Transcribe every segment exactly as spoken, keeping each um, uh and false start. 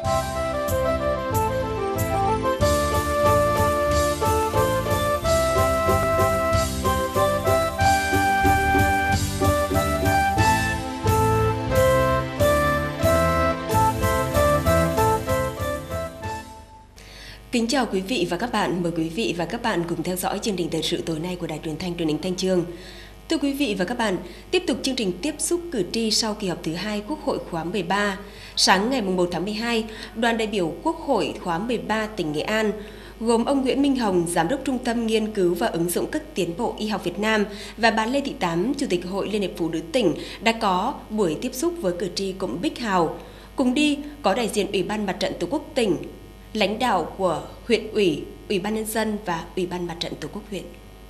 Kính chào quý vị và các bạn, mời quý vị và các bạn cùng theo dõi chương trình thời sự tối nay của Đài Truyền thanh Truyền hình Thanh Chương. Thưa quý vị và các bạn, tiếp tục chương trình tiếp xúc cử tri sau kỳ họp thứ hai Quốc hội khóa mười ba. Sáng ngày một tháng mười hai, đoàn đại biểu Quốc hội khóa mười ba tỉnh Nghệ An gồm ông Nguyễn Minh Hồng, Giám đốc Trung tâm Nghiên cứu và Ứng dụng các tiến bộ y học Việt Nam và bà Lê Thị Tám, Chủ tịch Hội Liên hiệp Phụ nữ tỉnh đã có buổi tiếp xúc với cử tri cụm Bích Hào. Cùng đi có đại diện Ủy ban Mặt trận Tổ quốc tỉnh, lãnh đạo của huyện ủy, Ủy ban nhân dân và Ủy ban Mặt trận Tổ quốc huyện.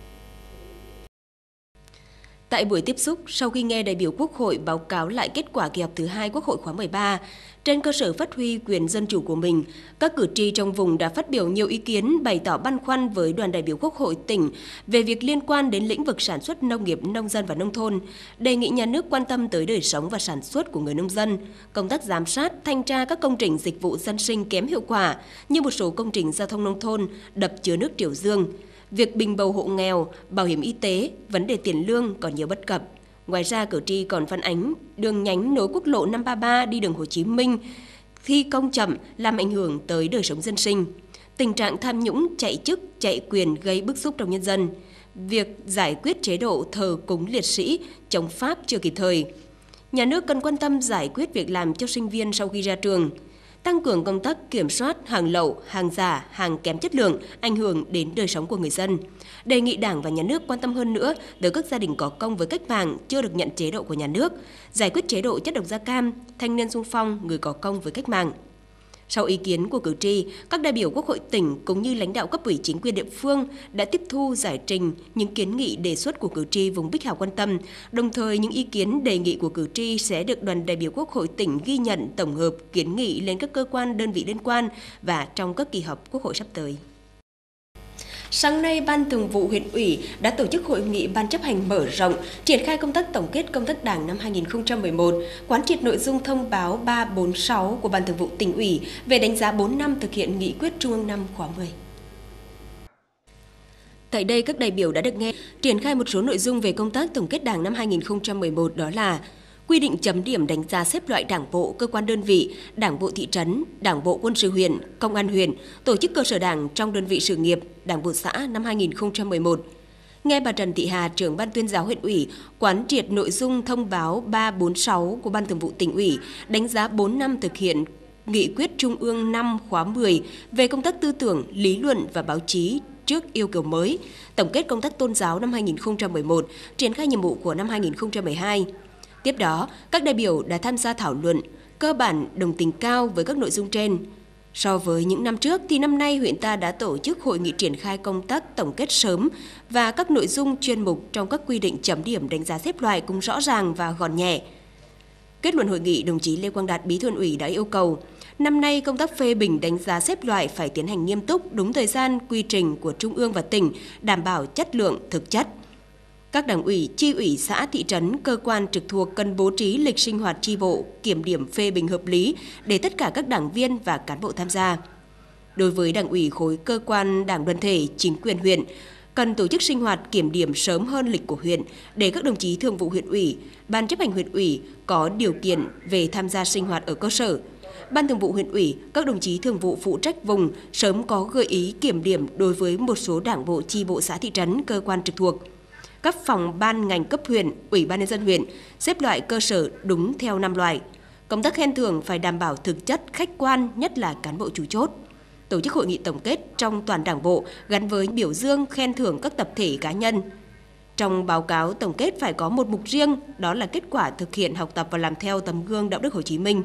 Tại buổi tiếp xúc, sau khi nghe đại biểu Quốc hội báo cáo lại kết quả kỳ họp thứ hai Quốc hội khóa mười ba, trên cơ sở phát huy quyền dân chủ của mình, các cử tri trong vùng đã phát biểu nhiều ý kiến bày tỏ băn khoăn với đoàn đại biểu Quốc hội tỉnh về việc liên quan đến lĩnh vực sản xuất nông nghiệp, nông dân và nông thôn, đề nghị nhà nước quan tâm tới đời sống và sản xuất của người nông dân, công tác giám sát, thanh tra các công trình dịch vụ dân sinh kém hiệu quả như một số công trình giao thông nông thôn, đập chứa nước Triều Dương. Việc bình bầu hộ nghèo, bảo hiểm y tế, vấn đề tiền lương còn nhiều bất cập. Ngoài ra, cử tri còn phản ánh đường nhánh nối quốc lộ năm ba ba đi đường Hồ Chí Minh thi công chậm làm ảnh hưởng tới đời sống dân sinh. Tình trạng tham nhũng, chạy chức, chạy quyền gây bức xúc trong nhân dân. Việc giải quyết chế độ thờ cúng liệt sĩ, chống Pháp chưa kịp thời. Nhà nước cần quan tâm giải quyết việc làm cho sinh viên sau khi ra trường. Tăng cường công tác kiểm soát hàng lậu, hàng giả, hàng kém chất lượng, ảnh hưởng đến đời sống của người dân. Đề nghị Đảng và Nhà nước quan tâm hơn nữa tới các gia đình có công với cách mạng chưa được nhận chế độ của nhà nước, giải quyết chế độ chất độc da cam, thanh niên xung phong, người có công với cách mạng. Sau ý kiến của cử tri, các đại biểu Quốc hội tỉnh cũng như lãnh đạo cấp ủy chính quyền địa phương đã tiếp thu giải trình những kiến nghị đề xuất của cử tri vùng Bích Hào quan tâm, đồng thời những ý kiến đề nghị của cử tri sẽ được đoàn đại biểu Quốc hội tỉnh ghi nhận, tổng hợp, kiến nghị lên các cơ quan đơn vị liên quan và trong các kỳ họp Quốc hội sắp tới. Sáng nay, Ban Thường vụ huyện ủy đã tổ chức hội nghị Ban chấp hành mở rộng, triển khai công tác tổng kết công tác Đảng năm hai nghìn không trăm mười một, quán triệt nội dung thông báo ba bốn sáu của Ban Thường vụ Tỉnh ủy về đánh giá bốn năm thực hiện nghị quyết Trung ương năm khóa mười. Tại đây, các đại biểu đã được nghe triển khai một số nội dung về công tác tổng kết Đảng năm hai nghìn không trăm mười một, đó là quy định chấm điểm đánh giá xếp loại đảng bộ, cơ quan đơn vị, đảng bộ thị trấn, đảng bộ quân sự huyện, công an huyện, tổ chức cơ sở đảng trong đơn vị sự nghiệp, đảng bộ xã năm hai nghìn không trăm mười một. Nghe bà Trần Thị Hà, trưởng Ban tuyên giáo huyện ủy, quán triệt nội dung thông báo ba bốn sáu của Ban Thường vụ Tỉnh ủy, đánh giá bốn năm thực hiện nghị quyết Trung ương năm khóa mười về công tác tư tưởng, lý luận và báo chí trước yêu cầu mới, tổng kết công tác tôn giáo năm hai nghìn không trăm mười một, triển khai nhiệm vụ của năm hai nghìn không trăm mười hai. Tiếp đó, các đại biểu đã tham gia thảo luận, cơ bản đồng tình cao với các nội dung trên. So với những năm trước thì năm nay huyện ta đã tổ chức hội nghị triển khai công tác tổng kết sớm và các nội dung chuyên mục trong các quy định chấm điểm đánh giá xếp loại cũng rõ ràng và gọn nhẹ. Kết luận hội nghị, đồng chí Lê Quang Đạt, Bí thư huyện ủy đã yêu cầu năm nay công tác phê bình đánh giá xếp loại phải tiến hành nghiêm túc, đúng thời gian, quy trình của Trung ương và tỉnh, đảm bảo chất lượng, thực chất. Các đảng ủy, chi ủy xã, thị trấn, cơ quan trực thuộc cần bố trí lịch sinh hoạt chi bộ, kiểm điểm phê bình hợp lý để tất cả các đảng viên và cán bộ tham gia. Đối với đảng ủy khối cơ quan đảng đoàn thể, chính quyền huyện, cần tổ chức sinh hoạt kiểm điểm sớm hơn lịch của huyện để các đồng chí thường vụ huyện ủy, ban chấp hành huyện ủy có điều kiện về tham gia sinh hoạt ở cơ sở. Ban thường vụ huyện ủy, các đồng chí thường vụ phụ trách vùng sớm có gợi ý kiểm điểm đối với một số đảng bộ, chi bộ xã, thị trấn, cơ quan trực thuộc. Các phòng ban ngành cấp huyện, Ủy ban nhân dân huyện xếp loại cơ sở đúng theo năm loại. Công tác khen thưởng phải đảm bảo thực chất, khách quan, nhất là cán bộ chủ chốt. Tổ chức hội nghị tổng kết trong toàn đảng bộ gắn với biểu dương, khen thưởng các tập thể cá nhân. Trong báo cáo tổng kết phải có một mục riêng, đó là kết quả thực hiện học tập và làm theo tấm gương đạo đức Hồ Chí Minh.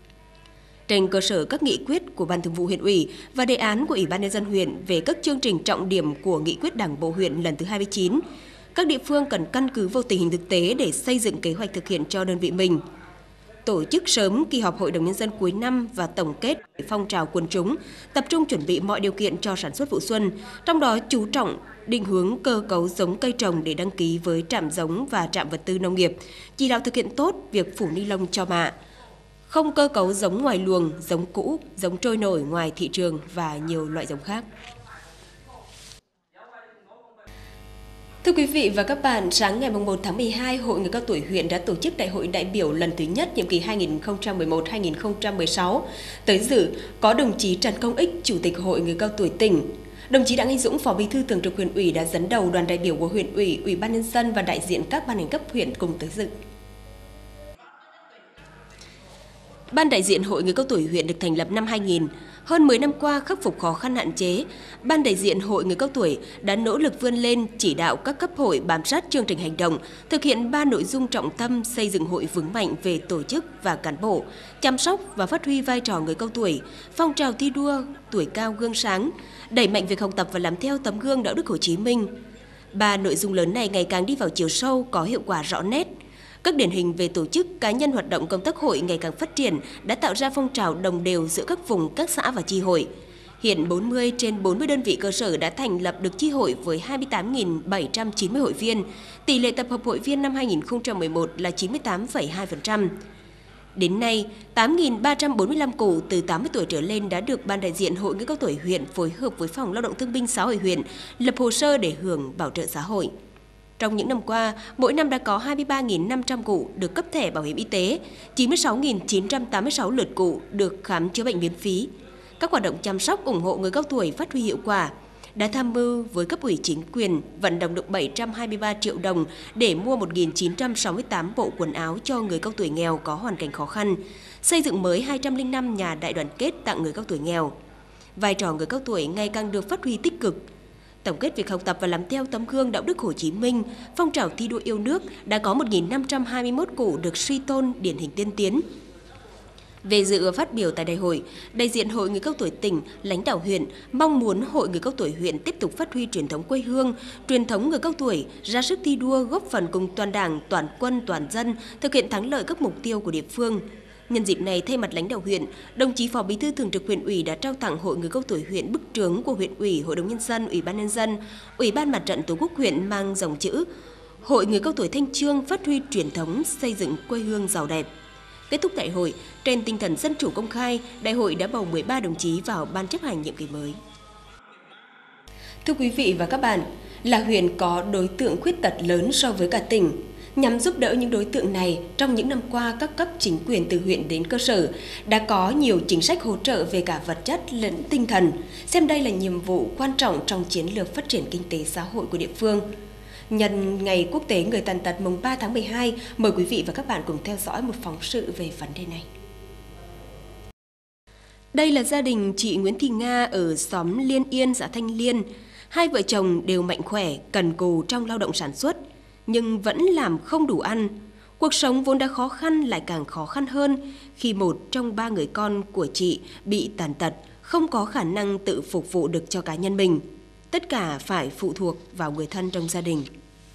Trên cơ sở các nghị quyết của Ban Thường vụ huyện ủy và đề án của Ủy ban nhân dân huyện về các chương trình trọng điểm của nghị quyết Đảng bộ huyện lần thứ hai mươi chín, các địa phương cần căn cứ vào tình hình thực tế để xây dựng kế hoạch thực hiện cho đơn vị mình. Tổ chức sớm kỳ họp Hội đồng Nhân dân cuối năm và tổng kết phong trào quần chúng, tập trung chuẩn bị mọi điều kiện cho sản xuất vụ xuân, trong đó chú trọng định hướng cơ cấu giống cây trồng để đăng ký với trạm giống và trạm vật tư nông nghiệp, chỉ đạo thực hiện tốt việc phủ ni lông cho mạ, không cơ cấu giống ngoài luồng, giống cũ, giống trôi nổi ngoài thị trường và nhiều loại giống khác. Thưa quý vị và các bạn, sáng ngày một tháng mười hai, Hội người cao tuổi huyện đã tổ chức đại hội đại biểu lần thứ nhất nhiệm kỳ hai nghìn không trăm mười một đến hai nghìn không trăm mười sáu. Tới dự có đồng chí Trần Công Ích, Chủ tịch Hội người cao tuổi tỉnh. Đồng chí Đặng Anh Dũng, Phó Bí thư Thường trực huyện ủy đã dẫn đầu đoàn đại biểu của huyện ủy, Ủy ban nhân dân và đại diện các ban ngành cấp huyện cùng tới dự. Ban đại diện Hội người cao tuổi huyện được thành lập năm hai nghìn. Hơn mười năm qua khắc phục khó khăn hạn chế, Ban đại diện Hội người cao tuổi đã nỗ lực vươn lên, chỉ đạo các cấp hội bám sát chương trình hành động, thực hiện ba nội dung trọng tâm xây dựng hội vững mạnh về tổ chức và cán bộ, chăm sóc và phát huy vai trò người cao tuổi, phong trào thi đua tuổi cao gương sáng, đẩy mạnh việc học tập và làm theo tấm gương đạo đức Hồ Chí Minh. Ba nội dung lớn này ngày càng đi vào chiều sâu, có hiệu quả rõ nét. Các điển hình về tổ chức cá nhân hoạt động công tác hội ngày càng phát triển đã tạo ra phong trào đồng đều giữa các vùng, các xã và chi hội. Hiện bốn mươi trên bốn mươi đơn vị cơ sở đã thành lập được chi hội với hai mươi tám nghìn bảy trăm chín mươi hội viên. Tỷ lệ tập hợp hội viên năm hai nghìn không trăm mười một là chín mươi tám phẩy hai phần trăm. Đến nay, tám nghìn ba trăm bốn mươi lăm cụ từ tám mươi tuổi trở lên đã được Ban đại diện Hội người cao tuổi huyện phối hợp với Phòng Lao động Thương binh Xã hội huyện lập hồ sơ để hưởng bảo trợ xã hội. Trong những năm qua, mỗi năm đã có hai mươi ba nghìn năm trăm cụ được cấp thẻ bảo hiểm y tế, chín mươi sáu nghìn chín trăm tám mươi sáu lượt cụ được khám chữa bệnh miễn phí. Các hoạt động chăm sóc ủng hộ người cao tuổi phát huy hiệu quả, đã tham mưu với cấp ủy chính quyền vận động được bảy trăm hai mươi ba triệu đồng để mua một nghìn chín trăm sáu mươi tám bộ quần áo cho người cao tuổi nghèo có hoàn cảnh khó khăn, xây dựng mới hai trăm lẻ năm nhà đại đoàn kết tặng người cao tuổi nghèo. Vai trò người cao tuổi ngày càng được phát huy tích cực. Tổng kết việc học tập và làm theo tấm gương đạo đức Hồ Chí Minh, phong trào thi đua yêu nước đã có một nghìn năm trăm hai mươi mốt cụ được suy tôn điển hình tiên tiến. Về dự phát biểu tại đại hội, đại diện Hội người cao tuổi tỉnh, lãnh đạo huyện mong muốn Hội người cao tuổi huyện tiếp tục phát huy truyền thống quê hương, truyền thống người cao tuổi, ra sức thi đua góp phần cùng toàn Đảng, toàn quân, toàn dân thực hiện thắng lợi các mục tiêu của địa phương. Nhân dịp này, thay mặt lãnh đạo huyện, đồng chí Phó Bí thư Thường trực huyện ủy đã trao tặng Hội người cao tuổi huyện bức trướng của huyện ủy, Hội đồng nhân dân, Ủy ban nhân dân, Ủy ban Mặt trận Tổ quốc huyện mang dòng chữ Hội người cao tuổi Thanh Chương phát huy truyền thống xây dựng quê hương giàu đẹp. Kết thúc đại hội, trên tinh thần dân chủ công khai, đại hội đã bầu mười ba đồng chí vào ban chấp hành nhiệm kỳ mới. Thưa quý vị và các bạn, là huyện có đối tượng khuyết tật lớn so với cả tỉnh. Nhằm giúp đỡ những đối tượng này, trong những năm qua, các cấp chính quyền từ huyện đến cơ sở đã có nhiều chính sách hỗ trợ về cả vật chất lẫn tinh thần, xem đây là nhiệm vụ quan trọng trong chiến lược phát triển kinh tế xã hội của địa phương. Nhân Ngày Quốc tế Người tàn tật mùng ba tháng mười hai, mời quý vị và các bạn cùng theo dõi một phóng sự về vấn đề này. Đây là gia đình chị Nguyễn Thị Nga ở xóm Liên Yên, xã Thanh Liên. Hai vợ chồng đều mạnh khỏe, cần cù trong lao động sản xuất, nhưng vẫn làm không đủ ăn. Cuộc sống vốn đã khó khăn lại càng khó khăn hơn khi một trong ba người con của chị bị tàn tật, không có khả năng tự phục vụ được cho cá nhân mình. Tất cả phải phụ thuộc vào người thân trong gia đình.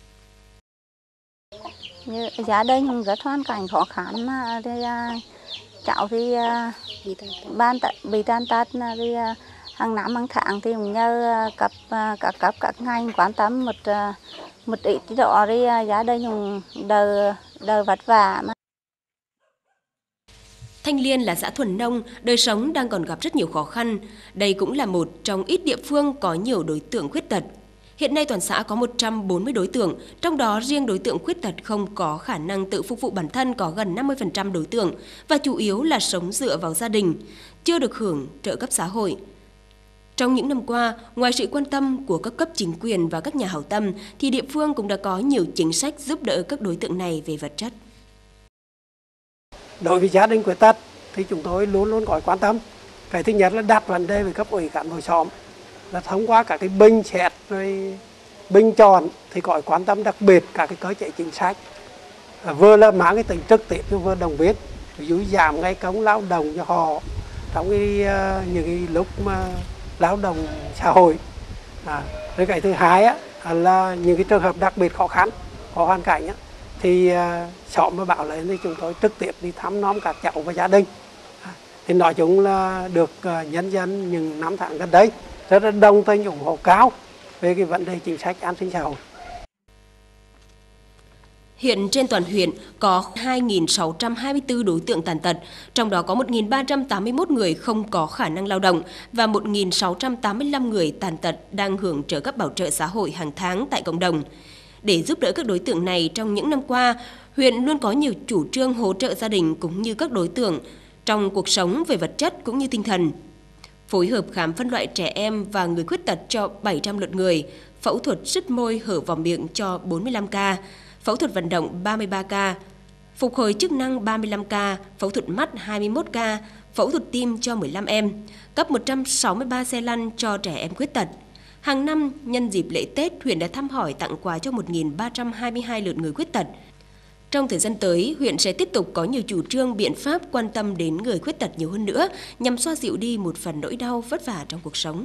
Như gia đình rất hoàn cảnh khó khăn, thì cháu thì ban bị tàn tật, thì hàng năm hàng tháng thì cũng nhờ cấp các cấp các ngành quan tâm một một ít đó, thì gia đình cũng đời đời vất vả mà. Thanh Liên là xã thuần nông, đời sống đang còn gặp rất nhiều khó khăn. Đây cũng là một trong ít địa phương có nhiều đối tượng khuyết tật. Hiện nay toàn xã có một trăm bốn mươi đối tượng, trong đó riêng đối tượng khuyết tật không có khả năng tự phục vụ bản thân có gần năm mươi phần trăm đối tượng và chủ yếu là sống dựa vào gia đình, chưa được hưởng trợ cấp xã hội. Trong những năm qua, ngoài sự quan tâm của các cấp chính quyền và các nhà hảo tâm, thì địa phương cũng đã có nhiều chính sách giúp đỡ các đối tượng này về vật chất. Đối với gia đình khuyết tật thì chúng tôi luôn luôn có quan tâm. Cái thứ nhất là đặt vấn đề với cấp ủy cán bộ xóm, là thông qua các cái bình xét rồi bình chọn thì có quan tâm đặc biệt các cái cơ chế chính sách, à, vừa là mang cái tính trực tiếp vừa đồng viên, ví dụ giảm ngay công lao động cho họ trong cái uh, những cái lúc mà lao động xã hội. À, rồi cái thứ hai á, là những cái trường hợp đặc biệt khó khăn, có hoàn cảnh á, thì uh, xóm mà bảo lên thì chúng tôi trực tiếp đi thăm nom các cháu và gia đình. À, thì nói chung là được uh, nhân dân những năm tháng gần đây rất là đồng tình ủng hộ cao về cái vấn đề chính sách an sinh xã hội. Hiện trên toàn huyện có hai nghìn sáu trăm hai mươi tư đối tượng tàn tật, trong đó có một nghìn ba trăm tám mươi mốt người không có khả năng lao động và một nghìn sáu trăm tám mươi lăm người tàn tật đang hưởng trợ cấp bảo trợ xã hội hàng tháng tại cộng đồng. Để giúp đỡ các đối tượng này trong những năm qua, huyện luôn có nhiều chủ trương hỗ trợ gia đình cũng như các đối tượng trong cuộc sống về vật chất cũng như tinh thần. Phối hợp khám phân loại trẻ em và người khuyết tật cho bảy trăm lượt người, phẫu thuật sứt môi hở vòm miệng cho bốn mươi lăm ca, phẫu thuật vận động ba mươi ba ca, phục hồi chức năng ba mươi lăm ca, phẫu thuật mắt hai mươi mốt ca, phẫu thuật tim cho mười lăm em, cấp một trăm sáu mươi ba xe lăn cho trẻ em khuyết tật. Hàng năm, nhân dịp lễ Tết, huyện đã thăm hỏi tặng quà cho một nghìn ba trăm hai mươi hai lượt người khuyết tật. Trong thời gian tới, huyện sẽ tiếp tục có nhiều chủ trương, biện pháp quan tâm đến người khuyết tật nhiều hơn nữa nhằm xoa dịu đi một phần nỗi đau vất vả trong cuộc sống.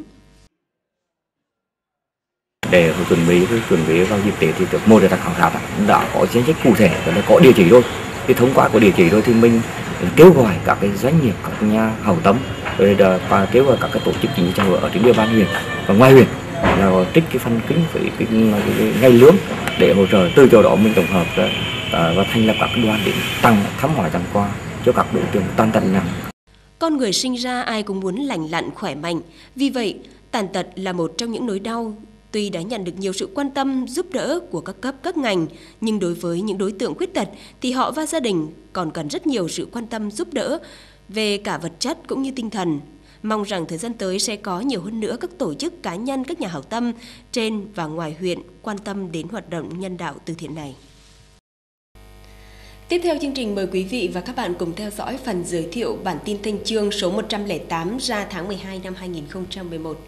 Để chuẩn bị chuẩn bị vào dịp Tết thì một là khảo sát đã có chính sách cụ thể và đã có địa chỉ rồi. Thì thông qua có địa chỉ rồi thì mình kêu gọi các cái doanh nghiệp, các nhà hảo tâm và kêu gọi các cái tổ chức chính trị xã hội ở trên địa bàn huyện và ngoài huyện là trích cái phần kinh phí cái, cái ngày lương để hỗ trợ. Từ chỗ đó mình tổng hợp và thành lập các đoàn để tăng thăm hỏi tặng quà cho các đối tượng tàn tật nặng. Con người sinh ra ai cũng muốn lành lặn khỏe mạnh, vì vậy tàn tật là một trong những nỗi đau. Tuy đã nhận được nhiều sự quan tâm, giúp đỡ của các cấp, các ngành, nhưng đối với những đối tượng khuyết tật thì họ và gia đình còn cần rất nhiều sự quan tâm giúp đỡ về cả vật chất cũng như tinh thần. Mong rằng thời gian tới sẽ có nhiều hơn nữa các tổ chức, cá nhân, các nhà hảo tâm trên và ngoài huyện quan tâm đến hoạt động nhân đạo từ thiện này. Tiếp theo chương trình, mời quý vị và các bạn cùng theo dõi phần giới thiệu bản tin Thanh Chương số một trăm lẻ tám ra tháng mười hai năm hai nghìn không trăm mười một.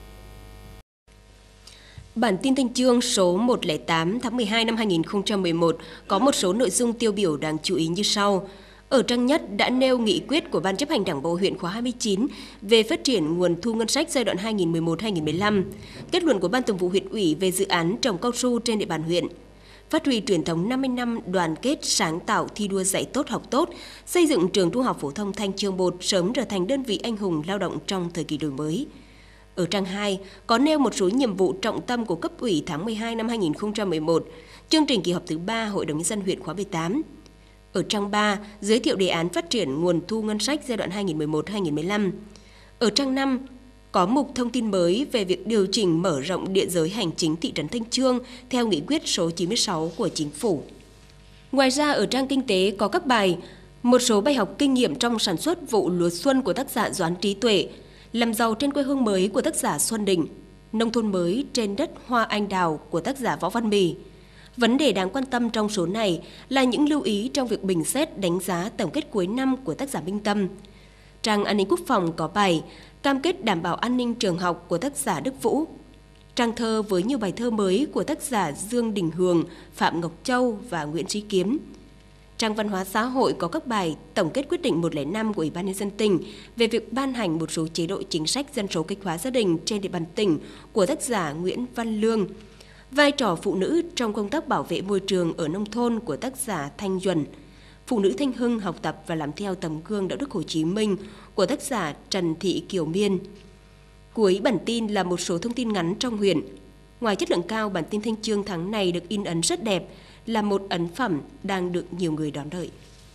Bản tin Thanh Chương số một trăm lẻ tám tháng mười hai năm hai nghìn không trăm mười một có một số nội dung tiêu biểu đáng chú ý như sau. Ở trang nhất đã nêu nghị quyết của Ban chấp hành Đảng bộ huyện khóa hai mươi chín về phát triển nguồn thu ngân sách giai đoạn hai nghìn không trăm mười một đến hai nghìn không trăm mười lăm, kết luận của Ban Thường vụ huyện ủy về dự án trồng cao su trên địa bàn huyện, phát huy truyền thống năm mươi năm đoàn kết sáng tạo thi đua dạy tốt học tốt, xây dựng trường trung học phổ thông Thanh Chương một sớm trở thành đơn vị anh hùng lao động trong thời kỳ đổi mới. Ở trang hai có nêu một số nhiệm vụ trọng tâm của cấp ủy tháng mười hai năm hai nghìn không trăm mười một, chương trình kỳ họp thứ ba Hội đồng nhân dân huyện khóa mười tám. Ở trang ba giới thiệu đề án phát triển nguồn thu ngân sách giai đoạn hai nghìn không trăm mười một đến hai nghìn không trăm mười lăm. Ở trang năm có mục thông tin mới về việc điều chỉnh mở rộng địa giới hành chính thị trấn Thanh Chương theo nghị quyết số chín mươi sáu của Chính phủ. Ngoài ra ở trang kinh tế có các bài một số bài học kinh nghiệm trong sản xuất vụ lúa xuân của tác giả Doãn Trí Tuệ, làm giàu trên quê hương mới của tác giả Xuân Đình, nông thôn mới trên đất hoa anh đào của tác giả Võ Văn Mì. Vấn đề đáng quan tâm trong số này là những lưu ý trong việc bình xét đánh giá tổng kết cuối năm của tác giả Minh Tâm. Trang an ninh quốc phòng có bài cam kết đảm bảo an ninh trường học của tác giả Đức Vũ. Trang thơ với nhiều bài thơ mới của tác giả Dương Đình Hường, Phạm Ngọc Châu và Nguyễn Trí Kiếm. Trang văn hóa xã hội có các bài tổng kết quyết định một không năm của Ủy ban nhân dân tỉnh về việc ban hành một số chế độ chính sách dân số kích hóa gia đình trên địa bàn tỉnh của tác giả Nguyễn Văn Lương. Vai trò phụ nữ trong công tác bảo vệ môi trường ở nông thôn của tác giả Thanh Duẩn. Phụ nữ Thanh Hưng học tập và làm theo tấm gương đạo đức Hồ Chí Minh của tác giả Trần Thị Kiều Miên. Cuối bản tin là một số thông tin ngắn trong huyện. Ngoài chất lượng cao, bản tin Thanh Chương tháng này được in ấn rất đẹp, là một ấn phẩm đang được nhiều người đón đợi.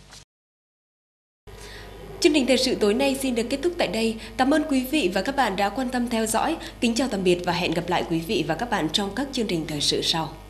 Chương trình thời sự tối nay xin được kết thúc tại đây. Cảm ơn quý vị và các bạn đã quan tâm theo dõi. Kính chào tạm biệt và hẹn gặp lại quý vị và các bạn trong các chương trình thời sự sau.